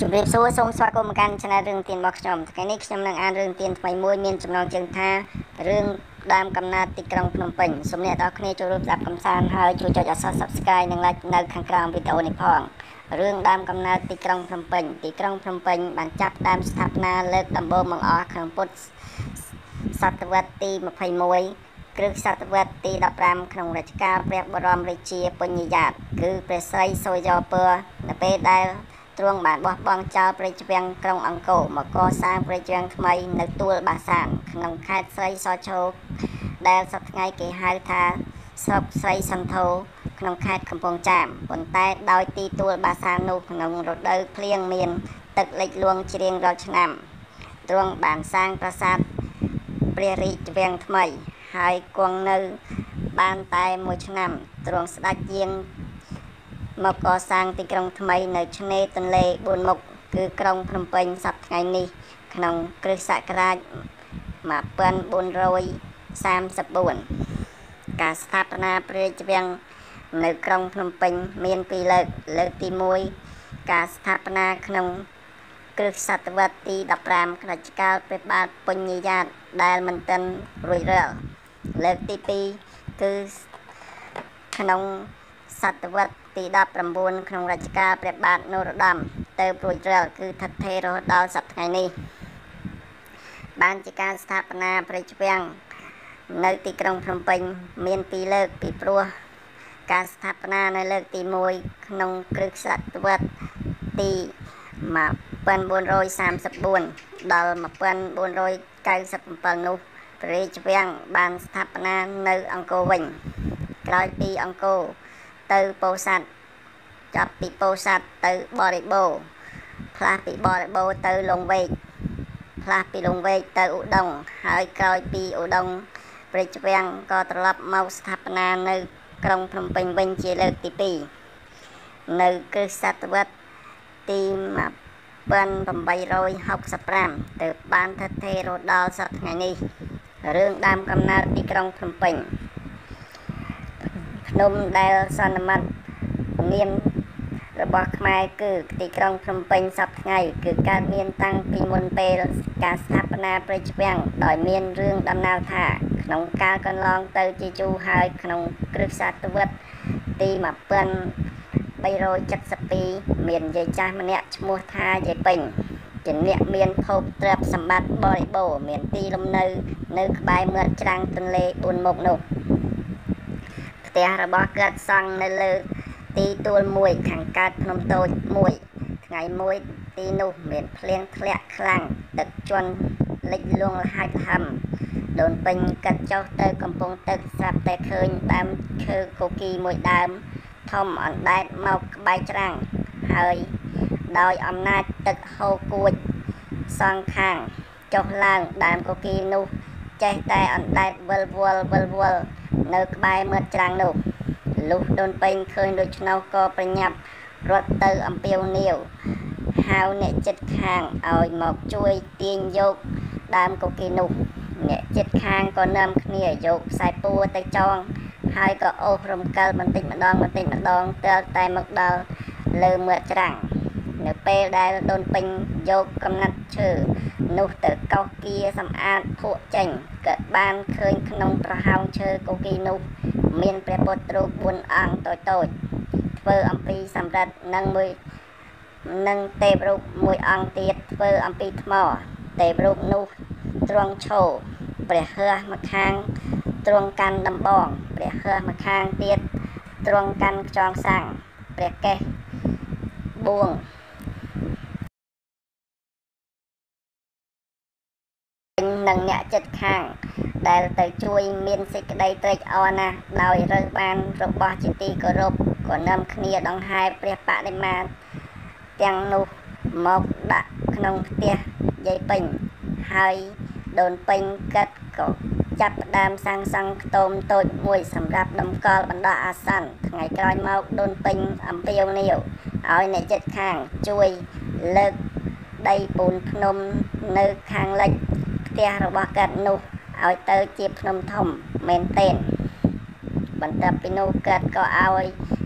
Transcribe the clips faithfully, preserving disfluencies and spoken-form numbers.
จุดเรียบสู้ทรงสวัสดิ์กรมการชนะเรื่องเตียนบอกชมแต่นี้ชมนังอ่านเรื่องเตียนไฟมวยเมียนจำลองเชิงท่าเรื่องดามกำนาติกรังพนมเป่งสมเด็จดอกนี้จูรูปจับกำซานหายจูจอดซับซับสกายหนึ่งไลน์ในข้างกลางวิดีโอในพองเรื่องดามกำนาติกรังพนมเป่งติกรังพนมเป่งบันจับดามสถาปนาเลิกดัมโบมังอ้อขนมปุตสัตวัตตีมาไฟมวยกรึกสัตวัตตีดับรำขนมราชการเปรียบบรมริเชียปัญญาคือเปรสไซโซยอเปอร์ในเปได้ตรงบ้านบ่บองเจ้าประจเวียงกรงอังโกมาก่อสร้างประจเวียงทำไมในตัวบาสานขนมคาดไซซอโชกได้สับไงเกี่ยหายทาสับไซสันโทขนมคาดคำพงจามบนใต้ดอยตีตัวบาสานุขนมรถเดินเพลียงเมียนตึกเล็กลวงเชียงเราชนำตรงบ้านสร้างปราสาทเปรียริจเวียงทำไมหายกวงเนื้อบ้านตายมวยชนำตรงสดักเยียงมาก่อสร้างที่กรงทำไมในชนเนตันเลบุญมกคือกรงพนมเป่งสับไงนี้ขนมกฤษกราชมาเปิ้นบุญโรยสามสิบบุญการสถาปนาเปรียจเวียงในกรงพนมเป่งเมียนปีเลิกเลิกตีมวยการสถาปนาขนมกฤษตวัตตีดับรามขณะจิกาเปบาปัญญาได้มันเต้นรวยเรือเลิกตีปีคือขนมสัตวัตตีดับรำบุญขนมราชการเปรียบบาทโนรดำเติมปลุยเรือคือทัดเทโรดาวสัตไงนี้บ้านจิการสถาปนาเปรียจเวียงในตีกรงพนมเป่งเมียนปีเลิกปีปลัวการสถาปนาในเลิกตีมวยขนมกฤษตวัตตีมาเปิ้นบุญโรยสามสิบบุญดอลมาเปิ้นบุญโรยเก้าสิบเปิ้นนุเปรียจเวียงบ้านสถาปนาในอังโกวิงกลายปีอังโกเติโปสัตจับปีโปสัตเติบริโบพลาปีบริโบเติลงเวกพลาปีลงเวกเติอุดงหายกลายปีอุดงเปรียจเวียงก็ตรับเมาสถาปนาในกรงพนมเป่งเวงเจริญตีปีในกฤษตวัตตีมาเปิ้นบำใบโรยหกสิบรามเติบบ้านทัดเทโรดอลสัตไงนี้เรื่องดามกำนาตีกรงพนมเป่งนมได้สนมัดเมียนระบบขมายคือตีกรงพนมเป่งสับไงคือการเมียนตั้งปีมนเปลการสถาปนาเปรจเวียงโดยเมียนเรื่องดำนาท่าขนมการกันลองเตอจีจูหายขนมกฤษตวัตตีมาเปิ้นใบโรยจัดสปีเมียนใหญ่จ้ามันเนี่ยชมัวท่าใหญ่เป่งจะเนี่ยเมียนพบเตรียมสมบัติบริโภคเมียนตีลมเนื้อเนื้อใบเมื่อจังตันเลบุญมกนุแต่ระบบเกิดสั่งในเลือตีตัวมวยขังการพนมโตมวยไงมวยตีนุเหมือนเพลียงแคละคลังตึกจนเล็กลงหายทำโดนเป็นกัดเจ้าเตยกำปงตึกสับแต่เคยตามคือโคกีมวยดำทอมอ่อนได้เมาใบจังเฮยโดยอำนาจตึกโฮกุดซองข้างจกล่างดามโคกีนุใจแต่อ่อนได้เวลวลเวลวลเนื้อใบเมื่อจังนุลูกโดนเป็นเคยโดยชนก็ประยับรถเตออัมเปียวเนียวหาวเนี่ยจิตข้างเอาหมอกช่วยเตียงยกดามโกกีนุเนี่ยจิตข้างก็นำเนี่ยยกสายปูแต่จองหายก็โอพรมเกลมันติดมันดองมันติดมันดองเตอแต่หมกดาวเลือเมื่อจังเนื้อเปลได้โดนเป็นยกกำนัดชื่อนุเตอเกาเกียสำอาดพวกเจงเกิดบ้านเคยขนมประหาวเชื่อโกกีนุเมียนเปรียบตรูบุญอ่างโตโตเฟออัมพีสำรัดนั่งมือนั่งเตบรูปมวยอ่างเตียดเฟออัมพีทมอเตบรูปนุตรวงโชเปรียเฮือมาค้างตรวงกันดำบองเปรียเฮือมาค้างเตียดตรวงกันจองสั่งเปรียแกบวงนังเนี่ยจัดข้างได้แต่ช่วยเมียนสิกได้เตยออนะโดยเรื่องบ้านรบจิตีกรบก่อนนำขณีดองหายเปรียปะได้มาเตียงนุหมกดะขนมเตียใหญ่ปิ่งหายโดนปิ่งกัดก็จับดามสังสังโตมโตดมวยสำหรับดำกอลบรรดาอาสันไงกลายมาโดนปิ่งอัมเปียวเหนียวเอาในจัดข้างช่วยเลิกได้ปูนพนมเนื้อข้างเล็กเตียระบกัดนุเอาเตอจีบนมทมเมนเต้นบรรดาปิโนเกิดก็เอา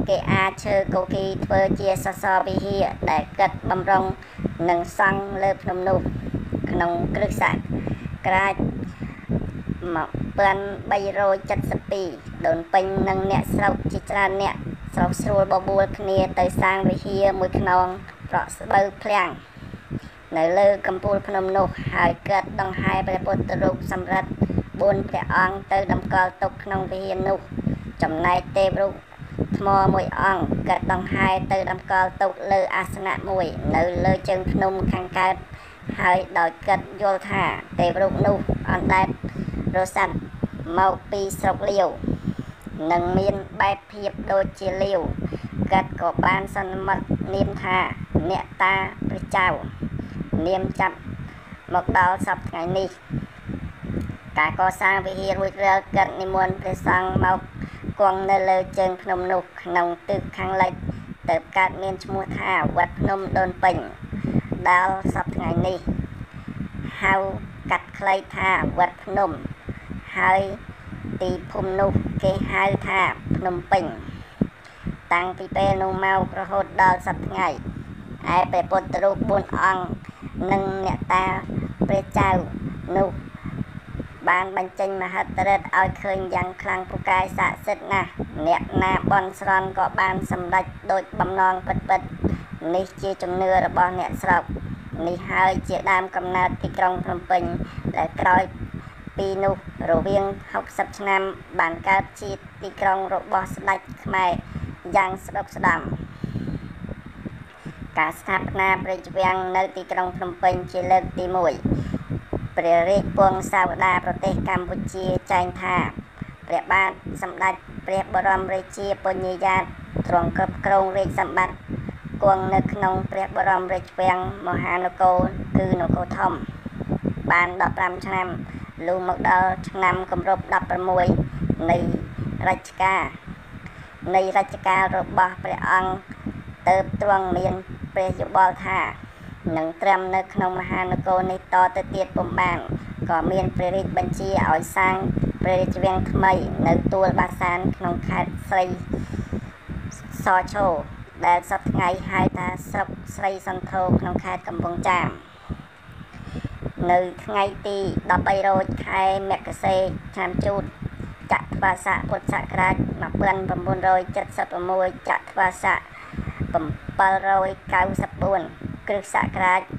គេអាចឈើកូគីធ្វើជាសសរវិហារដែលកិតបំរុងនឹងសង់លើភ្នំនោះក្នុងគ្រិស្តសករាជmột nghìn ba trăm七mươi haiដូនពេញនិងអ្នកស្រុកជាច្រើនអ្នកស្រុកស្រួលបបួលគ្នាទៅសាងវិហារមួយខ្នងប្រក់ស្បូវភ្លាំងនៅលើកំពូលភ្នំនោះហើយកើតដង្ហែព្រះពុទ្ធរូបសម្រិទ្ធបួនព្រះអង្គទៅតម្កល់ទុកក្នុងវិហារនោះចំណែកទេវរូបថ្មមួយអង្គកើតដង្ហែទៅតម្កល់ទុកលើអាសនៈមួយនៅលើជើងភ្នំខាងកើតហើយដោយកិត្តយល់ថាទេវរូបនោះអណ្ដែតរសាត់មកពីស្រុកលាវនឹងមានបែបភាពដូចជាលាវកិត្តក៏បានសន្មតនាមថាអ្នកតាព្រះចៅនាមចាប់មកដល់សប្តាហ៍នេះការកសាងវិហាររួចរាល់កិត្តនិមន្តព្រះសង្ឃមកគង់នៅលើជើងភ្នំនោះក្នុងទិសខាងលិចទៅកើតមានឈ្មោះថាវត្តភ្នំដូនពេញដល់សប្តាហ៍នេះហៅកាត់ខ្លីថាវត្តភ្នំហើយទីភូមិនោះគេហៅថាភ្នំពេញតាំងពីពេលនោះមករហូតដល់សប្តាហ៍ឯព្រះពុទ្ធរូបបួនអង្គនិងអ្នកតាព្រះចៅនោះបានបញ្ចេញមហិទ្ធិឫទ្ធិឲ្យឃើញយ៉ាងខ្លាំងពូកែស័ក្តិសិទ្ធិណាស់អ្នកណាបន់ស្រន់ក៏បានសម្រេចដោយបំណងពិតពិតនេះជាជំនឿរបស់អ្នកស្រុកនេះហើយជាដើមកំណើតទីក្រុងភ្នំពេញដែលក្រោយពីនោះរវាងហុកសិបឆ្នាំបានកើតជាទីក្រុងរបស់ស្ដេចខ្មែរយ៉ាងស្ដុកស្ដំការស្ថាបនាព្រះរាជវាំងនៅទីក្រុងភ្នំពេញជាលើកទីមួយព្រះរាជពង្សសាវតាប្រទេសកម្ពុជាចែងថាព្រះបាទសម្ដេចព្រះបរមរាជាពញ្ញាយ៉ាតទ្រង់គ្រប់គ្រងរាជសម្បត្តិគង់នៅក្នុងព្រះបរមរាជវាំងមហានគរគឺនគរធំបានដប់ប្រាំឆ្នាំលុះមកដល់ឆ្នាំគម្រប់ដប់ប្រាំមួយនៃរជ្ជកាលនៃរជ្ជកាលរបស់ព្រះអង្គទើបទ្រង់មានព្រះយោបល់ថានឹងត្រឹមនៅក្នុងមហានគរនេះតទៅទៀតពុំបានក៏មានព្រះរាជបញ្ជាឲ្យសាងព្រះរាជវាំងថ្មីនៅទួលបាសានក្នុងខេត្តស្រីសឈរដែលសប្តាហ៍ថ្ងៃហៅថាស្រុកស្រីសន្ធរក្នុងខេត្តកំពង់ចាមនៅថ្ងៃទីដប់បីរោចខែមករាឆ្នាំជូតចត្វាស័កពុទ្ធសករាជmột nghìn chín trăm bảy mươi sáuចត្វាស័កbảy trăm chín mươi tưគ្រិស្តសករាជ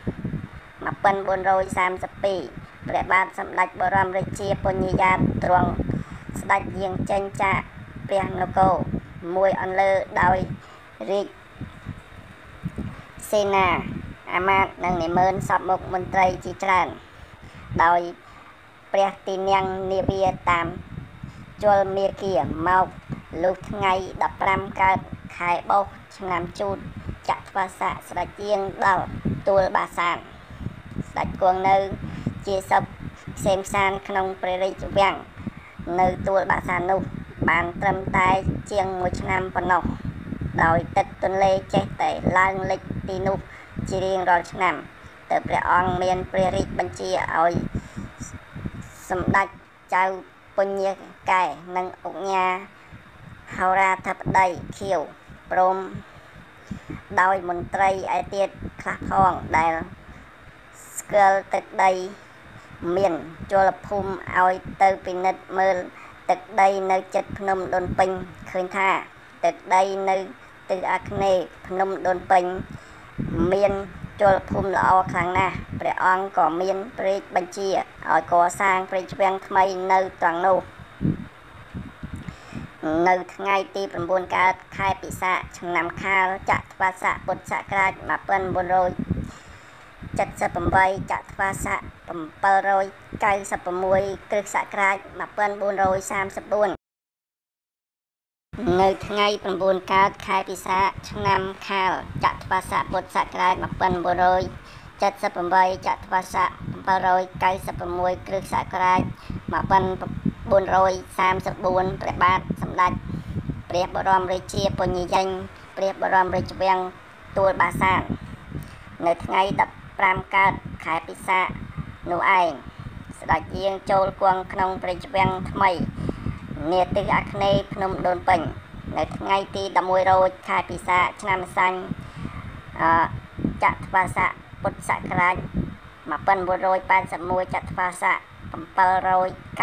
một nghìn bốn trăm ba mươi haiព្រះបាទសម្ដេចបរមរាជាពញ្ញាយ៉ាតទ្រង់ស្ដេចយាងចេញចាកព្រះនគរមួយអន្លើដោយរាជសេនាអាមាត្យនិងនិមឺនសពមុខមន្ត្រីជាច្រើនដោយព្រះទីនាំងនាវាតាមជលមាគាមកលុះថ្ងៃដប់ប្រាំកើតខែបោសឆ្នាំជូតចត្វាស័កស្ដេចយាងដល់ទួលបាសានស្ដេចគង់នៅជាសពផ្សេងផ្សានក្នុងព្រះរាជវាំងនៅទួលបាសាននោះបានត្រឹមតែជាងមួយឆ្នាំប៉ុណ្ណោះដោយទឹកទន្លេចេះតែឡើងលិចទីនោះជារៀងរាល់ឆ្នាំទៅព្រះអង្គមានព្រះរាជបញ្ជាឲ្យសម្ដេចចៅពញ្ញាកែនិងឧកញ៉ាហោរាធិបតីខៀវព្រមដោយមន្ត្រីឯទៀតខ្លះផងដែលស្គាល់ទឹកដីមានជលភូមិឲ្យទៅពិនិត្យមើលទឹកដីនៅជិតភ្នំដូនពេញឃើញថាទឹកដីនៅទិសអាគ្នេយ៍ភ្នំដូនពេញមានជលភូមិល្អខ្លាំងណាស់ព្រះអង្គក៏មានព្រះរាជបញ្ជាឲ្យកសាងព្រះរាជវាំងថ្មីនៅត្រង់នោះនៅថ្ងៃទី9កើតខែពិសាខឆ្នាំខាលចត្វាស័កពុទ្ធសករាជmột nghìn bốn trăm bảy mươi támចត្វាស័កbảy trăm chín mươi sáuគ្រិស្តសករាជmột nghìn bốn trăm ba mươi tưនៅថ្ងៃ9កើតខែពិសាខឆ្នាំខាលចត្វាស័កពុទ្ធសករាជmột nghìn bốn trăm bảy mươi támចត្វាស័កbảy trăm chín mươi sáuគ្រិស្តសករាជmột nghìn bốn trăm ba mươi tưព្រះបាទសម្ដេចព្រះបរមរាជាពញ្ញាយ៉ាតព្រះបរមរាជវាំងទួលបាសាននៅថ្ងៃដប់ប្រាំកើតខែពិសាខនោះឯងស្ដេចយាងចូលគង់ក្នុងព្រះរាជវាំងថ្មីនាទិសអាគ្នេយ៍ភ្នំដូនពេញនៅថ្ងៃទីដប់មួយរោចខែពិសាខឆ្នាំសាញ់អចត្វាស័កពុទ្ធសករាជmột nghìn bốn trăm tám mươi mốt ចត្វាស័កbảy trăm chín mươi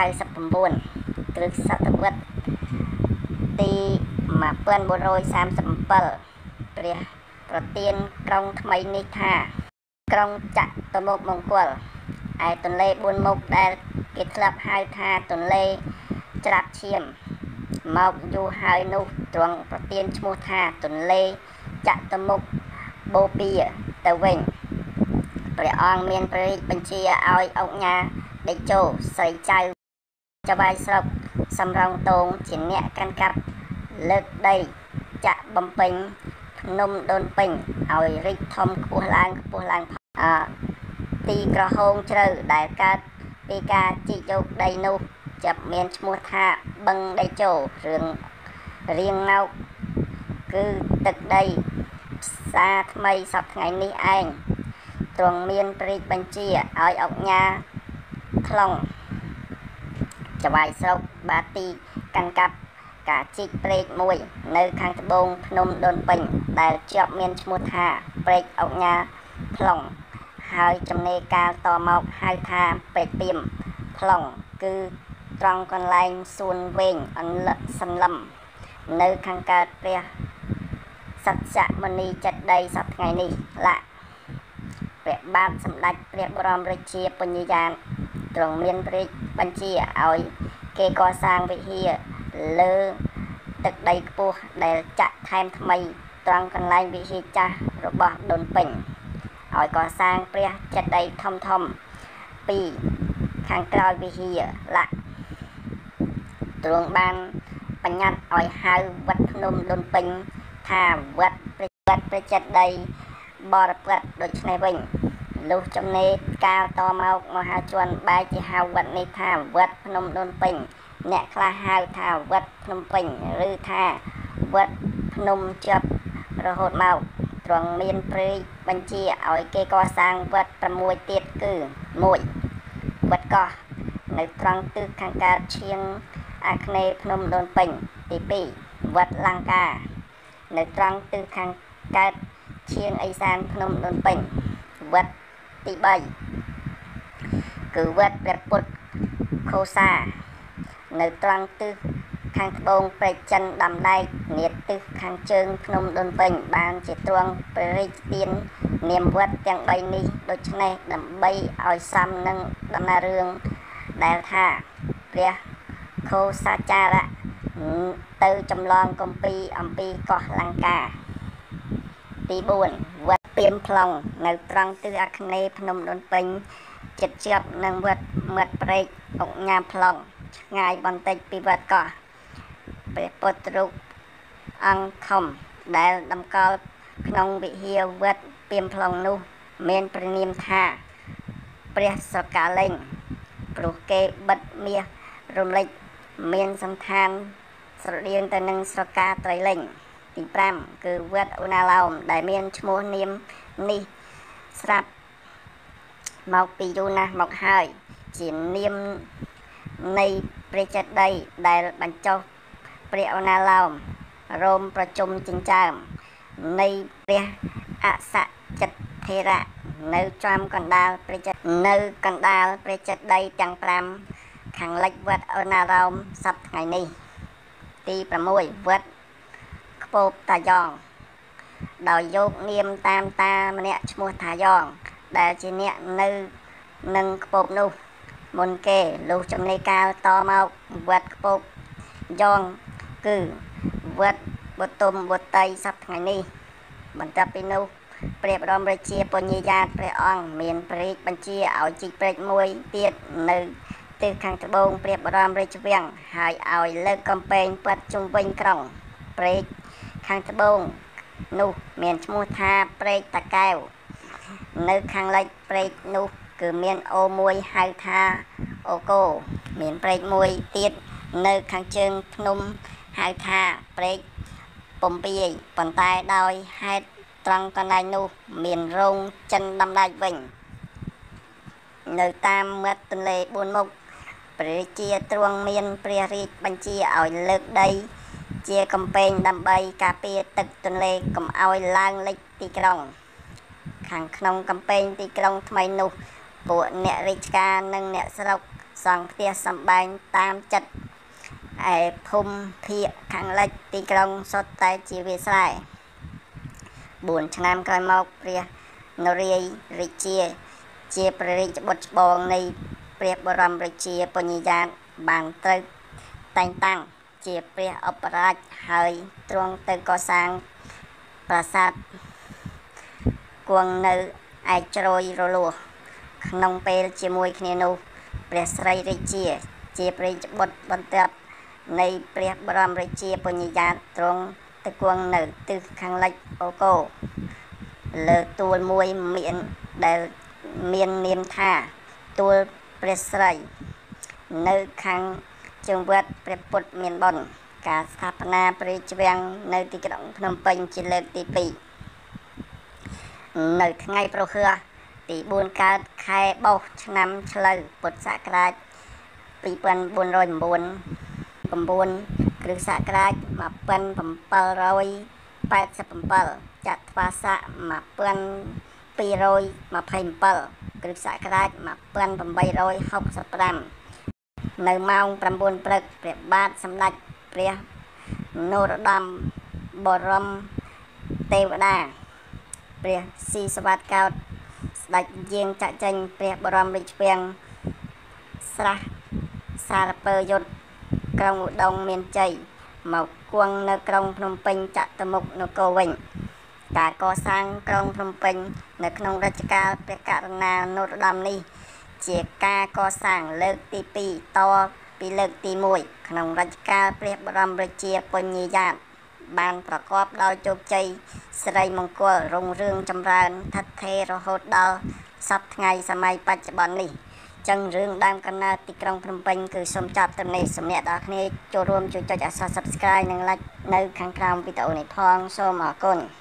chínគ្រឹះសតវត្សទីmột nghìn bốn trăm ba mươi bảyព្រះប្រទានក្រុងថ្មីនេះថាក្រុងចតុមុខមង្គលឯទន្លេបួនមុខដែលគេធ្លាប់ហៅថាទន្លេច្រាប់ឈាមមកយូរហើយនោះទ្រង់ប្រទានឈ្មោះថាទន្លេចតុមុខបូព៌ាទៅវិញព្រះអង្គមានព្រះរាជបញ្ជាឲ្យអង្គញាដេជោស្រីចៅចវាយស្រុកសំរងតងជាអ្នកកាន់កាប់លើកដីចាក់បំពេញភ្នំដូនពេញឲ្យរីកធំខ្ពស់ឡើងខ្ពស់ឡើងអទីក្រហងជ្រៅដែលកើតពីការជីកយកដីនោះចាប់មានឈ្មោះថាបឹងដេជោរឿងរៀងងោកគឺទឹកដីផ្សារថ្មីសប្តាហ៍ថ្ងៃនេះឯងទ្រង់មានព្រះរាជបញ្ជាឲ្យអង្គញាខ្លងចវាយស្រុកបាទីកាន់កាប់ការជីកព្រែកមួយនៅខាងត្បូងភ្នំដូនពេញដែលជាប់មានឈ្មោះថាព្រែកអង្គញាខ្លងហើយចំណេរកាលតមកហៅថាព្រែកពីមខ្លងគឺត្រង់កន្លែងសួនវែងអន្លឹកសន្លឹមនៅខាងកើតព្រះសច្ចមនីចិត្តដីសប្តាហ៍ថ្ងៃនេះឡាព្រះបាទសម្ដេចព្រះបរមរាជាបញ្ញាញាណទ្រង់មានព្រះរាជបញ្ជាឲ្យគេកសាងវិហារលើទឹកដីខ្ពស់ដែលចាក់ថែមថ្មីត្រង់កន្លែងវិហារចាស់របស់ដូនពេញឲ្យកសាងព្រះចេតិយធំធំពីរខាងក្រោយវិហារឡាទ្រង់បានបញ្ញត្តិឲ្យហៅវត្តភ្នំដូនពេញថាវត្តព្រះចេតិយបរព្រឹត្តដូច្នេះវិញលុះចំណេរកាលតមកមហាជនបែរជាហៅវត្តនេះថាវត្តភ្នំដូនពេញអ្នកខ្លះហៅថាវត្តភ្នំពេញឬថាវត្តភ្នំជាប់រហូតមកទ្រង់មានព្រះរាជបញ្ជាឲ្យគេកសាងវត្តប្រាំមួយទៀតគឺមួយវត្តកោះនៅត្រង់ទិសខាងកើតឈៀងអាគ្នេយ៍ភ្នំដូនពេញទីពីរវត្តលង្កានៅត្រង់ទិសខាងកើតឈៀងឦសានភ្នំដូនពេញវត្តទីបីគឺវត្តព្រះពុទ្ធខូសានៅត្រង់ទិសខាងត្បូងព្រែកចិនដាំដែកនាទិសខាងជើងភ្នំដូនពេញបានជាទ្រង់ព្រះរាជទាននាមវត្តទាំងបីនេះដូច្នេះដើម្បីឲ្យសមនឹងដំណើររឿងដែលថាព្រះខូសាចារៈទៅចម្លងគម្ពីរអំពីកោះលង្កាទីបួនវត្តពីមប្លង់នៅត្រង់ទិសអាគ្នេយ៍ភ្នំដូនពេញជិតជាប់នឹងវត្តមិត្តព្រែកអង្គញាប្លង់ឆ្ងាយបន្តិចពីវត្តកោះព្រះពុទ្ធរូបអង្គខំដែលតម្កល់ក្នុងវិហារវត្តពីមប្លង់នោះមានព្រះនាមថាព្រះស្រកាលេញព្រោះគេបិទមាសរំលេចមានសន្តានស្រដៀងទៅនឹងស្រកាត្រីលេញទីប្រាំគឺវត្តឧណាឡោមដែលមានឈ្មោះនាមនេះស្រាប់មកពីយូរណាស់មកហើយជានាមនៃព្រះចេតិយដែលបញ្ចុះព្រះឧណាឡោមរោមប្រជុំចិញ្ចើមនៃព្រះអសចិតថេរៈនៅចំកណ្ដាលព្រះចេតិយនៅកណ្ដាលព្រះចេតិយទាំងប្រាំខាងលិចវត្តឧណាឡោមសប្តាហ៍ថ្ងៃនេះទីប្រាំមួយវត្តខ្ពបតាយ៉ងដោយយកនាមតាមតាម្នាក់ឈ្មោះថាយ៉ងដែលជាអ្នកនៅនឹងខ្ពបនោះមុនគេលុះចំណេរកាលតមកវត្តខ្ពបយ៉ងគឺវត្តបទុមវតីសប្តាហ៍ថ្ងៃនេះបន្ទាប់ពីនោះព្រះបរមរាជាបញ្ញាញាណព្រះអង្គមានព្រះរាជបញ្ជាឲ្យជីកព្រែកមួយទៀតនៅទិសខាងត្បូងព្រះបរមរាជវាំងហើយឲ្យលើកកំពែងប៉ាត់ជុំវិញក្រុងព្រែកខាងត្បូងនោះមានឈ្មោះថាព្រែកតាកែវនៅខាងលិចព្រែកនោះគឺមានអូមួយហៅថាអូកូមានព្រែកមួយទៀតនៅខាងជើងភ្នំហៅថាព្រែកពំពាយប៉ុន្តែដោយហេតុត្រង់កន្លែងនោះមានរោងចិនដំដាច់វិញនៅតាមមាត់ទន្លេបួនមុខព្រះរាជាទ្រង់មានព្រះរាជបញ្ជាឲ្យលើកដីជាកំពែងដើម្បីការពារទឹកទន្លេកុំឲ្យឡើងលិចទីក្រុងខាងក្នុងកំពែងទីក្រុងថ្មីនោះពួកអ្នករាជការនិងអ្នកស្រុកសង់ផ្ទះសម្បែងតាមចិត្តឯភូមិភាគខាងលិចទីក្រុងសុទ្ធតែជាវាលស្រែបួនឆ្នាំក្រោយមកព្រះនរាយណ៍រាជាជាព្រះរាជបុត្រច្បងនៃព្រះបរមរាជាពញ្ញាយ៉ាតបានត្រូវតែងតាំងជាព្រះឧបរាជហើយទ្រង់ទៅកសាងប្រាសាទគង់នៅឯជ្រោយរលួសក្នុងពេលជាមួយគ្នានោះព្រះស្រីរាជាជាព្រះរាជបុត្របន្ទាប់នៃព្រះបរមរាជាពញ្ញាយ៉ាតទ្រង់ទៅគង់នៅទិសខាងលិចអូកូលើទួលមួយមានដែលមាននាមថាទួលព្រះស្រីនៅខាងជើងវត្តព្រះពុទ្ធមានបុណ្យការស្ថាបនាព្រះរាជវាំងនៅទីក្រុងភ្នំពេញជាលើកទីពីរនៅថ្ងៃប្រហ័សទីបួនកើតខែបោសឆ្នាំឆ្លូវពុទ្ធសករាជពីរពាន់បួនរយ៩ 9គ្រិស្តសករាជmột nghìn bảy trăm tám mươi bảyចត្វាស័កmột nghìn hai trăm hai mươi bảyគ្រិស្តសករាជmột nghìn tám trăm sáu mươi lămនៅម៉ោង9ព្រឹកព្រះបាទសម្ដេចព្រះនរោត្តមបរមទេវតាព្រះស៊ីសវត្តកោដ្ឋស្ដេចយាងចាក់ចេញព្រះបរមរាជវាំងស្រះសារពើយុទ្ធក្រុងឧដុង្គមានជ័យមកគង់នៅក្រុងភ្នំពេញចតុមុខនគរវិញការកសាងក្រុងភ្នំពេញនៅក្នុងរជ្ជកាលព្រះករុណានរោត្តមនេះជាការកសាងលើកទីពីរតពីលើកទីមួយក្នុងរជ្ជកាលព្រះបរមរាជាពញ្ញាយ៉ាតបានប្រកបដោយជោគជ័យសិរីមង្គលរុងរឿងចម្រើនឋិតថេររហូតដល់សប្តាហ៍ថ្ងៃសម័យបច្ចុប្បន្ននេះចឹងរឿងដើមកំណើតទីក្រុងភ្នំពេញគឺសូមចប់ត្រឹមនេះសូមអ្នកទាំងអស់គ្នាចូលរួមជួយចុចអក្សរ Subscribe និង Like នៅខាងក្រោមវីដេអូនេះផងសូមអរគុណ